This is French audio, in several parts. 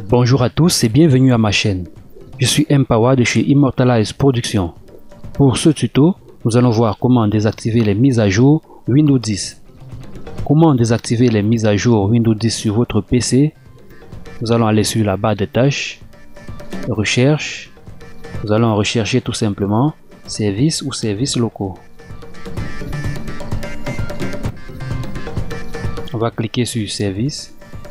Bonjour à tous et bienvenue à ma chaîne. Je suis Mpawa de chez Immortalize Productions. Pour ce tuto, nous allons voir comment désactiver les mises à jour Windows 10. Comment désactiver les mises à jour Windows 10 sur votre PC? Nous allons aller sur la barre de tâches, recherche. Nous allons rechercher tout simplement services ou services locaux. On va cliquer sur service.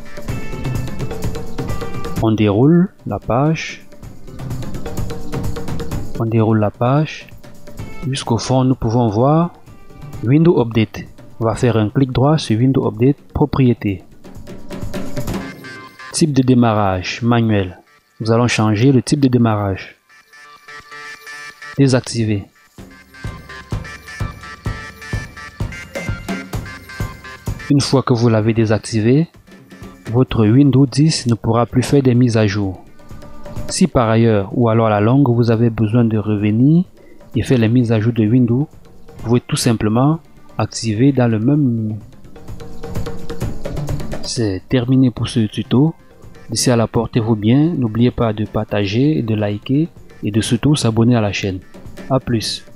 On déroule la page. On déroule la page. Jusqu'au fond, nous pouvons voir Windows Update. On va faire un clic droit sur Windows Update, propriétés. Type de démarrage, manuel. Nous allons changer le type de démarrage. Désactiver. Une fois que vous l'avez désactivé, votre Windows 10 ne pourra plus faire des mises à jour. Si par ailleurs ou alors à la longue vous avez besoin de revenir et faire les mises à jour de Windows, vous pouvez tout simplement activer dans le même menu. C'est terminé pour ce tuto. D'ici à là, portez-vous bien. N'oubliez pas de partager et de liker et de surtout s'abonner à la chaîne. A plus.